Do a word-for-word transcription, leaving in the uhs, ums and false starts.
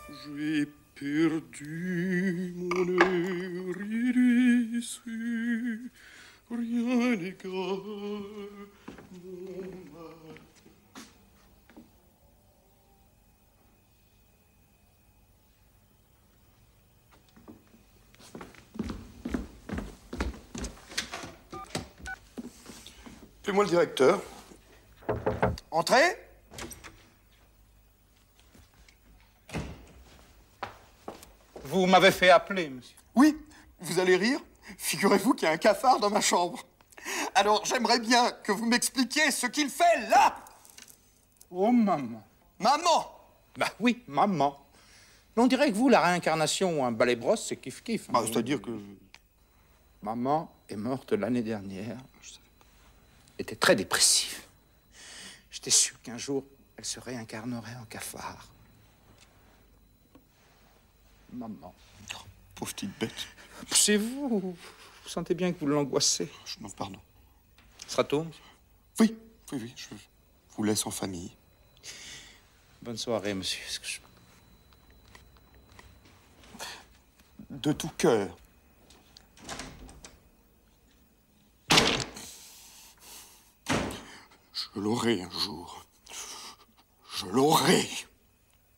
J'ai perdu mon air irisé, rien n'égale mon mal. Fais-moi le directeur. Entrez. Vous m'avez fait appeler, monsieur. Oui, vous allez rire. Figurez-vous qu'il y a un cafard dans ma chambre. Alors, j'aimerais bien que vous m'expliquiez ce qu'il fait là. Oh, maman. Maman. Bah oui, maman. Mais on dirait que vous, la réincarnation ou un balai-brosse, c'est kiff-kiff. Bah, c'est-à-dire que... Maman est morte l'année dernière. Elle était très dépressive. J'étais sûr qu'un jour, elle se réincarnerait en cafard. Maman. Oh, pauvre petite bête. C'est vous. Vous sentez bien que vous l'angoissez. Je m'en pardon. Ce sera tôt, monsieur? Oui, oui, oui, je vous laisse en famille. Bonne soirée, monsieur. Est-ce que je... De tout cœur. Je l'aurai un jour. Je l'aurai.